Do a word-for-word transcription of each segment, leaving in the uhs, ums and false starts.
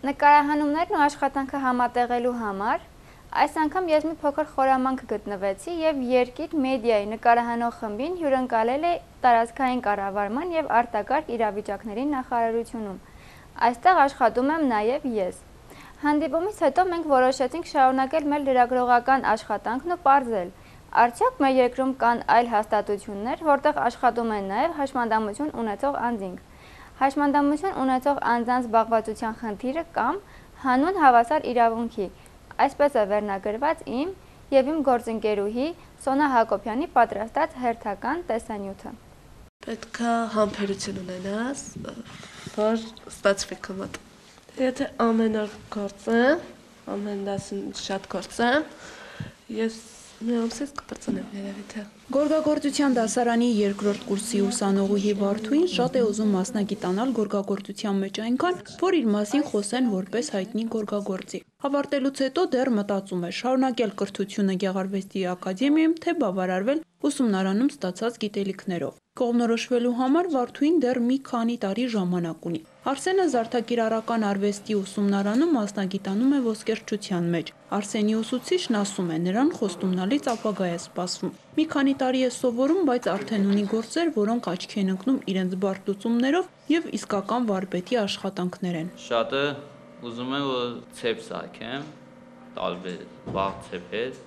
Նկարահանումներն ու աշխատանքը համատեղելու համար այս անգամ ես մի փոքր խորամանկ գտնվեցի եւ Երկիր մեդիայի նկարահանող խմբին հյուրընկալել է տարածքային կառավարման եւ արտակարգ իրավիճակների նախարարությունում։ Այստեղ աշխատում եմ նաեւ ես։ Հանդիպումից հետո մենք որոշեցինք շարունակել մեր լրագրողական աշխատանքն ու պարզել, արդյոք մեր երկրում կան այլ հաստատություններ, որտեղ աշխատում են նաեւ հաշմանդամություն ունեցող անձինք։ Հաշմանդամություն ունեցող անձանց զբաղվածության խնդիրը կամ հանուն հավասար իրավունքի, այսպես է վերնագրված իմ եւ իմ գործընկերուհի Սոնա Հակոբյանի պատրաստած հերթական տեսանյութը։ Պետք է համբերություն ունենաս, որ ստացվի քո մոտ։ Եթե ամեն օր գործեմ, ամեն դասին շատ գործեմ, ես մի ամսից կպրծնեմ երևի թե։ Գորգագործության դասարանի երկրորդ կուրսի ուսանողուհի Վարդուին շատ է ուզում մասնագիտանալ գորգագործության մեջ այնքան, որ իր մասին խոսեն որպես հայտնի գորգագործի։ Ավարտելուց հետո դեռ մտածում է շարունակել կրթությունը Գեղարվեստի ակադեմիայում, թե բավարարվել ուսումնարանում ստացած գիտելիքներով։ Կողմնորոշվելու համար Վարդուին դեռ մի քանի տարի ժամանակ ունի։ Արսենը Զարդաքիրառական արվեստի ուսումնարանում մասնագիտանում է ոսկերչության մեջ։ Արսենի ուսուցիչն ասում է, նրան խոստումնալից ապագա է սպասվում։ Մի քանի տարի է սովորում, բայց արդեն ունի գործեր, որոնք աչքի են ընկնում իրենց բարդ լուծումներով եւ իսկական վարպետի աշխատանքներ են։ Շատը ուզում են որ ցեպ սարքեմ, տարբեր վաղ ցեպեր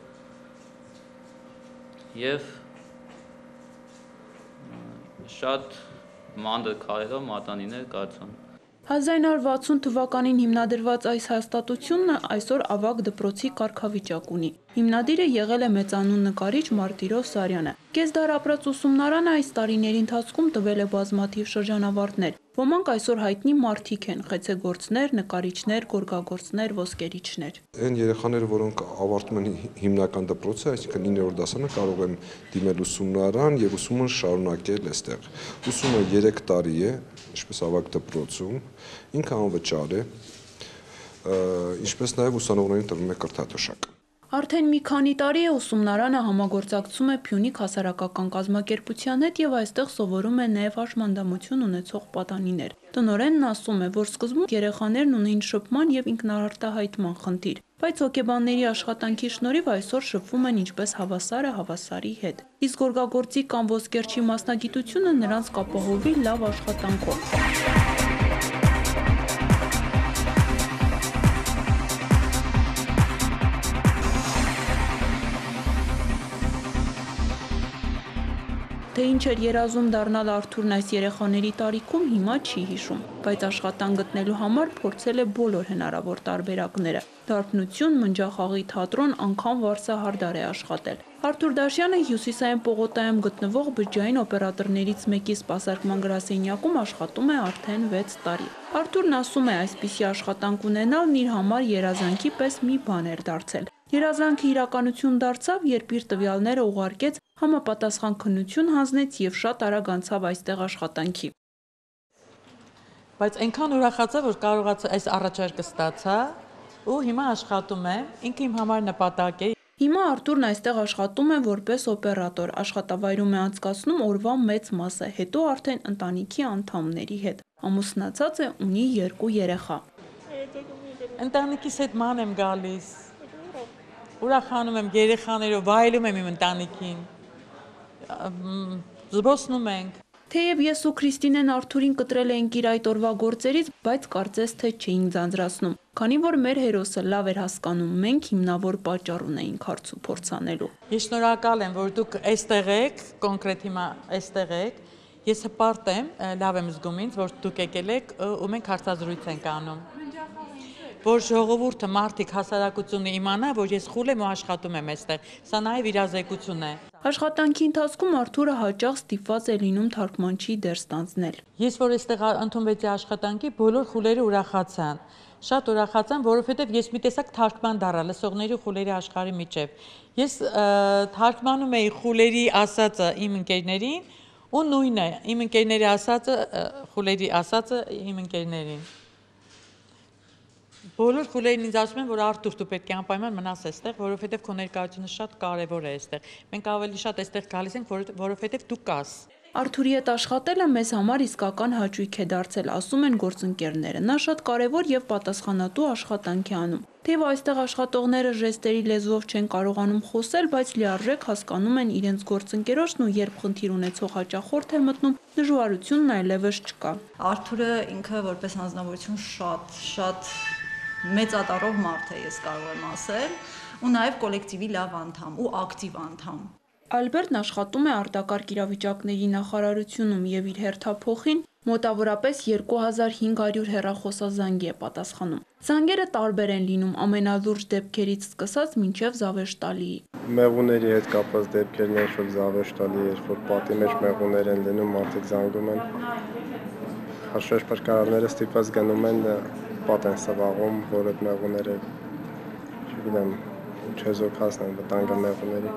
եւ շատ մանր քարերով մատանիներ կարծում։ հազար նույնսուն վաթսուն թվականին հիմնադրված այս հաստատությունն այսօր ավագ դպրոցի կարգավիճակ ունի։ Հիմնադիրը եղել է մեծանուն նկարիչ Մարտիրոս Սարյանը։ Կեսդար ապրած ուսումնարանը այս տարիների ընթացքում տվել է բազմաթիվ շրջանավարտներ։ Ոմանք այսօր հայտնի մարդիկ են՝ խեցեգործներ, նկարիչներ, գորգագործներ, ոսկերիչներ։ Այն երեխաները, որոնք ավարտում են հիմնական դպրոցը, այսինքն իններորդ դասարանը, կարող են դիմել ուսումնարան եւ ուսումը շարունակել այստեղ։ Ուսումը երեք տարի է, ինչպես ավագ դպրոցում, ինքը անվճար է, ինչպես նաեւ ուսանողներին տրվում է կրթաթոշակ։ Արդեն մի քանի տարի է ուսումնարանը համագործակցում է Փյունիկ հասարակական կազմակերպության հետ եւ այստեղ սովորում են նաեւ հաշմանդամություն ունեցող պատանիներ։ Տնօրենն ասում է, որ սկզբում երեխաներն ունեին շփման եւ ինքնաարտահայտման խնդիր, բայց հոգեբանների աշխատանքի շնորհիվ այսօր շփվում են ինչպես հավասարը հավասարի հետ։ Իսկ գորգագործի կամ ոսկերչի մասնագիտությունը նրանց կապահովի լավ աշխատանքով։ Թե ինչ էր երազում դառնալ Արթուրն այս երեխաների տարիքում, հիմա չի հիշում, բայց աշխատանք գտնելու համար փորձել է բոլոր հնարավոր տարբերակները։ Դարբնություն, մնջախաղի թատրոն, անգամ վարսահարդար է աշխատել։ Արթուր Դաշյանը Հյուսիսային պողոտայում գտնվող բջջային օպերատորներից մեկի սպասարկման գրասենյակում աշխատում է արդեն վեց տարի։ Արթուրն ասում է, այսպիսի աշխատանք ունենալն իր համար երազանքի պես մի բան էր դարձել։ Երազանքը իրականություն դարձավ, երբ իր տվյալները ուղարկեց, համապատասխան քննություն հանձնեց եւ շատ արագ անցավ այստեղ աշխատանքի։ Բայց այնքան ուրախացա, որ կարողացա այս առաջարկը ստացա ու հիմա աշխատում եմ, ինքը իմ համար նպատակ է։ Հիմա Արթուրն այստեղ աշխատում է որպես օպերատոր, աշխատավայրում է անցկացնում օրվա մեծ մասը, հետո արդեն ընտանիքի անդամների հետ։ Ամուսնացած է, ունի երկու երեխա։ Ընտանիքիս հետ ման եմ գալիս։ Ուրախանում եմ երեխաներով, վայելում եմ իմ ընտանիքին, զբոսնում ենք։ Թեև ես ու Քրիստինեն Արթուրին կտրել էինք իր այդ օրվա գործերից, բայց կարծես թե չէինք ձանձրացնում, քանի որ մեր հերոսը լավ էր հասկանում, մենք հիմնավոր պատճառ ունեինք հարց ու փորձ անելու։ Ես շնորհակալ եմ, որ դուք այստեղ եք, կոնկրետ հիմա այստեղ եք։ Ես հպարտ եմ, լավ եմ զգում ինձ, որ դուք եկել եք ու մենք հարցազրույց ենք անում։ Որ ժողովուրդը, մարդիկ, հասարակությունը իմանա, որ ես խուլ եմ ու աշխատում եմ այստեղ։ Սա նաև իրազեկություն է։ Աշխատանքի ընթացքում Արթուրը հաճախ ստիպված է լինում թարգմանչի դեր ստանձնել։ Ես որ այստեղ ընդունվեցի աշխատանքի, բոլոր խուլերը ուրախացան։ Շատ ուրախացան, որովհետև ես մի տեսակ թարգման դառա լսողների ու խուլերի աշխարհի միջև։ Ես թարգմանում էի խուլերի ասածը իմ ընկերներին ու նույնը իմ ընկերների ասածը խուլերի ասածը իմ ընկերներին։ Բոլոր խուլերին ինձ ասում են, որ Արթուր դու պետք է անպայման մնաս այստեղ, որովհետև քո ներկայությունը շատ կարևոր է այստեղ։ Մենք ավելի շատ այստեղ գալիս ենք, որովհետև դու կաս։ Արթուրի հետ աշխատելը մեզ համար իսկական հաճույք է դարձել, ասում են գործընկերները։ Նա շատ կարևոր եւ պատասխանատու աշխատանք է անում։ Թեև այստեղ աշխատողները ժեստերի լեզվով չեն կարողանում խոսել, բայց լիարժեք հասկանում են իրենց գործընկերոջն ու երբ խնդիր ունեցող հաճախորդ է մտնում, դժվարությունն այլևս չկա։ Արթուրը ինքը որպես հանձնավորություն շատ, շատ մեծատառով մարդ է, ես կարող եմ ասել, ու նաեւ կոլեկտիվի լավ անդամ ու ակտիվ անդամ։ Ալբերտն աշխատում է արտակարգ իրավիճակների նախարարությունում եւ իր հերթափոխին մոտավորապես երկու հազար հինգ հարյուր հեռախոսազանգի է պատասխանում։ Զանգերը տարբեր են լինում ամենալուրջ դեպքերից սկսած մինչև զավեշտալի։ Մեղուների հետ կապված դեպքերն են, որ զավեշտալի, երբ որ պատի մեջ մեղուներ են լինում, մարդիկ զանգում են։ Հաշվեշ փրկարարները ստիպված գնում են պատ են սվաղում, որ այդ մեղուները, չգիտեմ, չեզոքացնեն վտանգը մեղուների։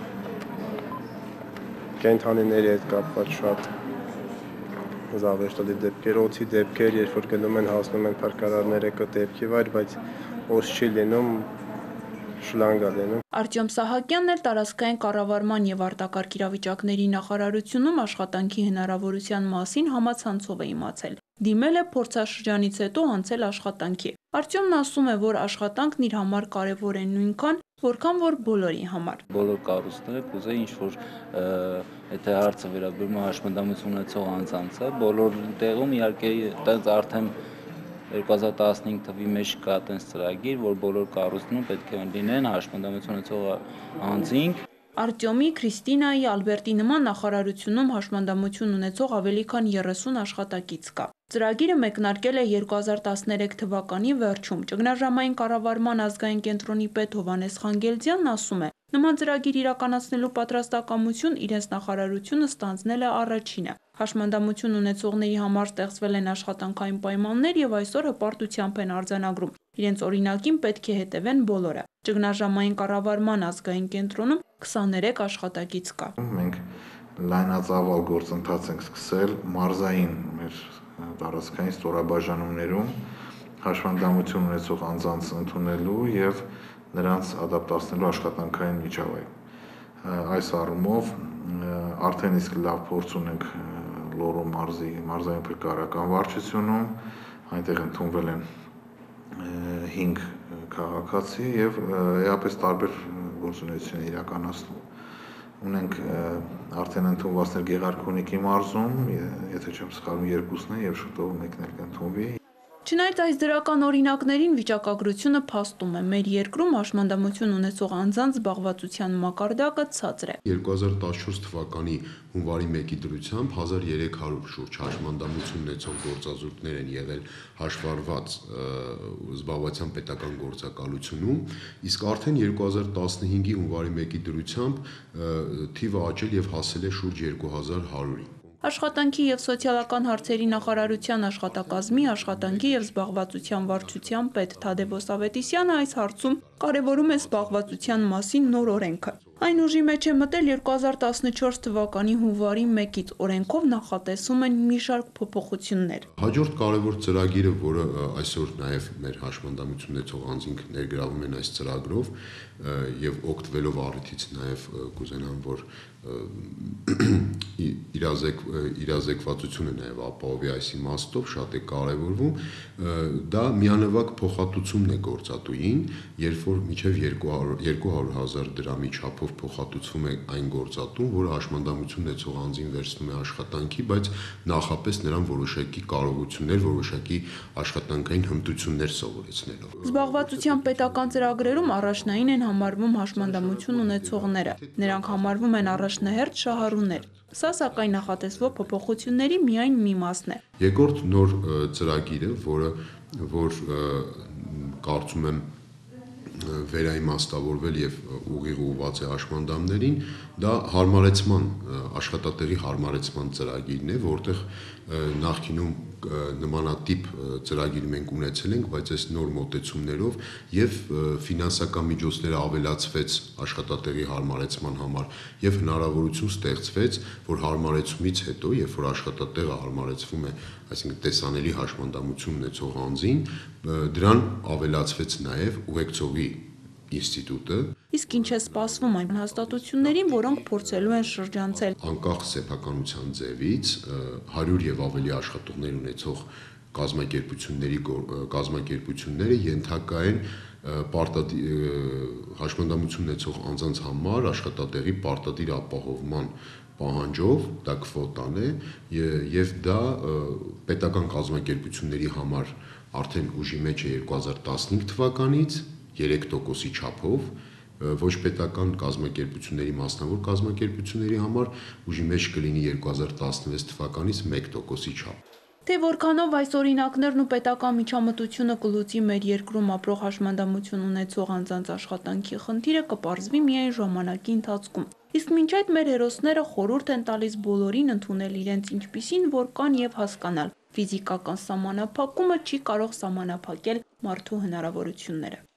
Կենթանիների հետ կապված շատ զավեշտալի դեպքեր, օդի դեպքեր, երբ որ գնում են հասնում են փրկարարները կը դեպքի վայր, բայց օդ չի լինում, շլանգ է լինում։ Արտյոմ Սահակյանն էլ տարածքային կառավարման եւ արտակարգ իրավիճակների նախարարությունում աշխատանքի հնարավորության մասին համացանցով է իմացել։ Դիմել է փորձաշրջանից հետո անցել աշխատանքի։ Արտյոմն ասում է, որ աշխատանքն իր համար կարևոր է նույնքան, որքան որ բոլորի համար։ Բոլոր կառույցները կուզեի ինչ-որ եթե հարցը վերաբերում է հաշմանդամություն ունեցող անձանցը, բոլոր տեղում իհարկե այդպես արդեն երկու հազար տասնհինգ թվականի մեջ կա այդպես ծրագիր, որ բոլոր կառույցներում պետք է լինեն հաշմանդամություն ունեցող անձինք։ Արտյոմի, Քրիստինայի, Ալբերտի նման նախարարությունում հաշմանդամություն ունեցող ավելի քան երեսուն աշխատակից կա։ Ծրագիրը մեկնարկել է երկու հազար տասներեք թվականի վերջում։ Ճգնաժամային կառավարման ազգային կենտրոնի պետ Հովհաննես Խանգելձյանն ասում է, նման ծրագիր իրականացնելու պատրաստակամություն իրենց նախարարությունը ստանձնել է առաջինը։ Հաշմանդամություն ունեցողների համար ստեղծվել են աշխատանքային պայմաններ եւ այսօր հպարտությամբ են արձանագրում։ Իրենց օրինակին պետք է հետևեն բոլորը։ Ճգնաժամային կառավարման ազգային կենտրոնում քսաներեք աշխատակից կա։ Մենք լայնածավալ գործընթաց ենք սկսել մարզային մեր տարածքային ստորաբաժանումներում հաշմանդամություն ունեցող անձանց ընդունելու եւ նրանց ադապտացնելու աշխատանքային միջավայր։ Այս առումով արդեն իսկ լավ փորձ ունենք Լոռու մարզի մարզային փրկարարական վարչությունում, այնտեղ ընդունվել են հինգ քաղաքացի եւ էապես տարբեր գործունեություններ իրականացնում։ Ունենք արդեն ընդունվածներ Գեղարքունիքի մարզում, եթե չեմ սխալվում երկուսն է եւ շուտով մեկն էլ կընդունվի։ Չնայած այս դրական օրինակներին վիճակագրությունը փաստում է, մեր երկրում հաշմանդամություն ունեցող անձանց զբաղվածության մակարդակը ցածր է։ երկու հազար տասնչորս թվականի հունվարի մեկի դրությամբ հազար երեք հարյուր շուրջ հաշմանդամություն ունեցող գործազուրկներ են եղել հաշվառված զբաղվածության պետական գործակալությունում, իսկ արդեն երկու հազար տասնհինգի հունվարի մեկի դրությամբ թիվը աճել եւ հասել է շուրջ երկու հազար հարյուրի։ Աշխատանքի եւ սոցիալական հարցերի նախարարության աշխատակազմի, աշխատանքի եւ զբաղվածության վարչության պետ Թադևոս Ավետիսյանը այս հարցում կարևորում է զբաղվածության մասին նոր օրենքը։ Այն ուժի մեջ է մտել երկու հազար տասնչորս թվականի հունվարի մեկից օրենքով նախատեսում են մի շարք փոփոխություններ։ Հաջորդ կարևոր ծրագիրը, որը այսօր նաև մեր հաշմանդամություն ունեցող անձինք ներգրավում են այս ծրագրով եւ օգտվելով առիթից նաև կուզենամ, որ իրազեկ իրազեկվածությունը նաև ապահովի այս իմաստով շատ է կարևորվում, դա միանվագ փոխհատուցումն է գործատուին, երբ որ մինչև երկու հարյուր հազար դրամի չափով փոխհատուցվում է այն գործատուն, որը հաշմանդամություն ունեցող անձին վերցնում է աշխատանքի, բայց նախապես նրան որոշակի կարողություններ, որոշակի աշխատանքային հմտություններ սովորեցնելով։ Զբաղվածության պետական ծրագրերում առաջնային են համարվում հաշմանդամություն ունեցողները։ Նրանք համարվում են առաջնահերթ շահառուներ։ Սա սակայն նախատեսվող փոփոխությունների միայն մի մասն է։ Երկրորդ նոր ծրագիրը, որը որ կարծում եմ վերաիմաստավորվել եւ ուղիղ ուղղված է հաշմանդամներին, դա հարմարեցման աշխատատեղի հարմարեցման ծրագիրն է, որտեղ նախկինում նմանատիպ ծրագիր մենք ունեցել ենք, բայց այս նոր մոտեցումներով եւ ֆինանսական միջոցները ավելացվեց աշխատատեղի հարմարեցման համար եւ հնարավորություն ստեղծվեց, որ հարմարեցումից հետո, երբ որ աշխատատեղը հարմարեցվում է, այսինքն տեսանելի հաշմանդամություն ունեցող անձին, դրան ավելացվեց նաեւ ուղեկցողի ինստիտուտը։ Իսկ ինչ է սպասվում այն հաստատություններին, որոնք փորձելու են շրջանցել։ Անկախ սեփականության ձևից հարյուր եւ ավելի աշխատողներ ունեցող կազմակերպությունների կազմակերպությունները ենթակա են հաշմանդամություն ունեցող անձանց համար աշխատատեղի պարտադիր ապահովման պահանջով, դա քվոտան է եւ դա պետական կազմակերպությունների համար արդեն ուժի մեջ է երկու հազար տասնհինգ թվականից երեք տոկոսի չափով, ոչ պետական կազմակերպությունների մասնավոր կազմակերպությունների համար ուժի մեջ կլինի երկու հազար տասնվեց թվականից մեկ տոկոսի չափ։ Թե որքանով այս օրինակներն ու պետական միջամտությունը կլուծի մեր երկրում ապրող հաշմանդամություն ունեցող անձանց աշխատանքի խնդիրը կպարզվի միայն ժամանակի ընթացքում։ Իսկ մինչ այդ մեր հերոսները խորհուրդ են տալիս բոլորին ընդունել իրենց ինչպիսին որ կան եւ հասկանալ. ֆիզիկական սահմանափակումը չի կարող սահմանափակել մարդու հնարավորությունները։